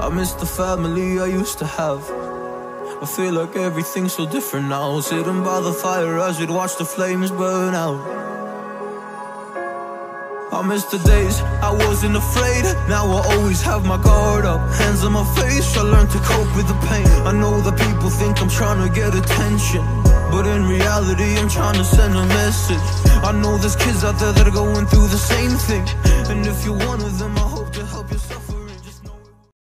I miss the family I used to have. I feel like everything's so different now. Sitting by the fire as we'd watch the flames burn out. I miss the days I wasn't afraid. Now I always have my guard up, hands on my face. I learned to cope with the pain. I know that people think I'm trying to get attention, but in reality I'm trying to send a message. I know there's kids out there that are going through the same thing, and if you're one of them, I hope to help you suffer.